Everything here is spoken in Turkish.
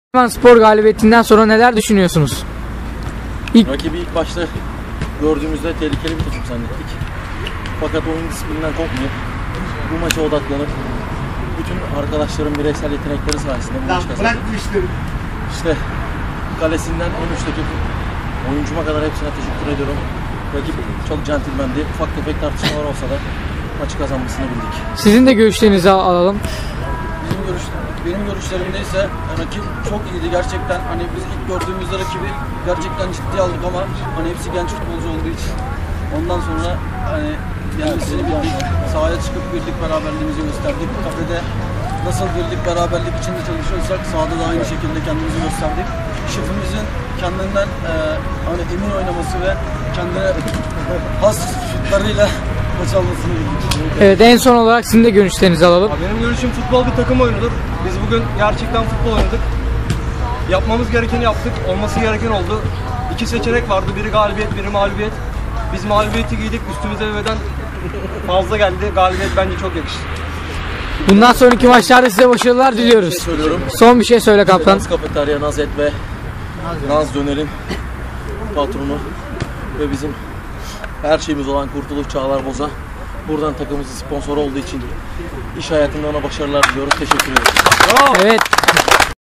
Spor galibiyetinden sonra neler düşünüyorsunuz? Rakibi ilk başta gördüğümüzde tehlikeli bir takım zannettik. Fakat oyun disiplinden kopmayıp bu maça odaklanıp bütün arkadaşların bireysel yetenekleri sayesinde bu maçı kazandık. İşte kalesinden en üstteki oyuncuma kadar hepsine teşekkür ediyorum. Rakip çok centilmendi. Ufak tefek tartışmalar olsa da maçı kazanmasını bildik. Sizin de görüşlerinizi alalım. Benim görüşlerimde ise rakip çok iyiydi gerçekten. Hani biz ilk gördüğümüzde rakibi gerçekten ciddiye aldık ama hani hepsi genç futbolcu olduğu için ondan sonra hani kendisini bildik. Sahaya çıkıp birlik beraberliğimizi gösterdik. Kafede nasıl birlik beraberlik içinde çalışıyorsak sahada da aynı şekilde kendimizi gösterdik. Şefimizin kendinden hani emin oynaması ve kendine has şutlarıyla maç almasını bildik. Evet, en son olarak sizin de görüşlerinizi alalım. Benim görüşüm futbol bir takım oyunudur. Biz bugün gerçekten futbol oynadık. Yapmamız gerekeni yaptık. Olması gereken oldu. İki seçenek vardı. Biri galibiyet, biri mağlubiyet. Biz mağlubiyeti giydik. Üstümüze bir beden fazla geldi. Galibiyet bence çok yakıştı. Bundan sonraki maçlarda size başarılar diliyoruz. Son bir şey söyle kaptan. Naz Kafeterya, Naz Et ve Naz Döner'in patronu ve bizim her şeyimiz olan Kurtuluş Çağlar Boza. Buradan takımımızın sponsoru olduğu için iş hayatında ona başarılar diliyoruz. Teşekkür ederim. Evet.